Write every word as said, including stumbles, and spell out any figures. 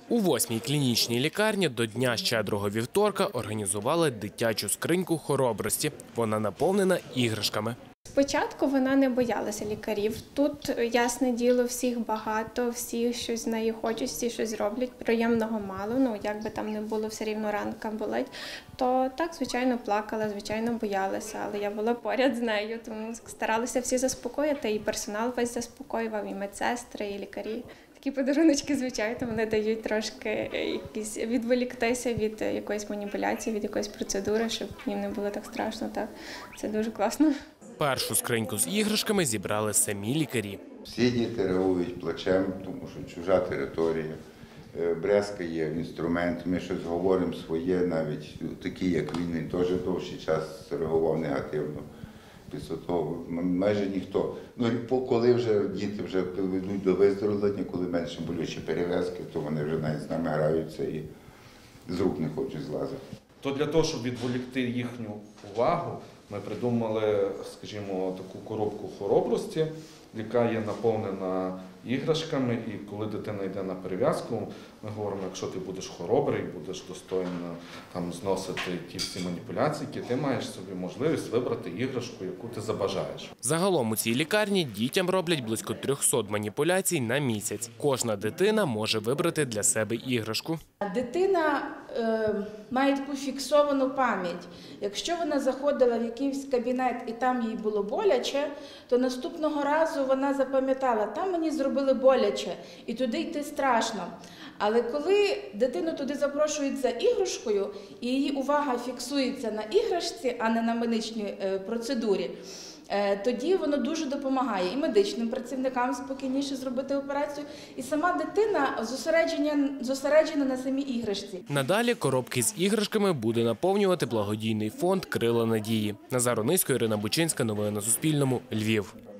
У восьмій клінічній лікарні до Дня Щедрого вівторка організували дитячу скриньку хоробрості. Вона наповнена іграшками. Спочатку вона не боялася лікарів. Тут, ясне діло, всіх багато, всі щось з неї хочуть, всі щось роблять. Приємного мало, ну як би там не було, все рівно ранка болить. То так, звичайно, плакала, звичайно, боялася, але я була поряд з нею, тому старалися всі заспокоїти, і персонал весь заспокоював, і медсестри, і лікарі. Такі подаруночки, звичайно, вони дають трошки якісь відволіктися від якоїсь маніпуляції, від якоїсь процедури, щоб їм не було так страшно. Так, це дуже класно. Першу скриньку з іграшками зібрали самі лікарі. Всі діти реагують плачем, тому що чужа територія, брязкає інструмент, ми щось говоримо своє, навіть такі, як він, він теж довший час реагував негативно. Після того майже ніхто. Ну, коли вже діти вже ведуть до виздоровлення, коли менше болючі перев'язки, то вони вже навіть з нами граються і з рук не хочуть злазити. То для того, щоб відволікти їхню увагу, ми придумали, скажімо, таку коробку хоробрості, яка є наповнена іграшками, і коли дитина йде на перев'язку, ми говоримо, якщо ти будеш хоробрий, будеш достойно там зносити ті всі маніпуляції, ти маєш собі можливість вибрати іграшку, яку ти забажаєш. Загалом у цій лікарні дітям роблять близько трьохсот маніпуляцій на місяць. Кожна дитина може вибрати для себе іграшку. Дитина е, має таку фіксовану пам'ять. Якщо вона заходила в якийсь кабінет і там їй було боляче, то наступного разу вона запам'ятала, там мені зробили боляче і туди йти страшно. Але коли дитину туди запрошують за іграшкою і її увага фіксується на іграшці, а не на медичній е, процедурі, тоді воно дуже допомагає і медичним працівникам спокійніше зробити операцію, і сама дитина зосереджена, зосереджена на самій іграшці. Надалі коробки з іграшками буде наповнювати благодійний фонд «Крила надії». Назар Онисько, Ірина Бучинська. Новини на Суспільному. Львів.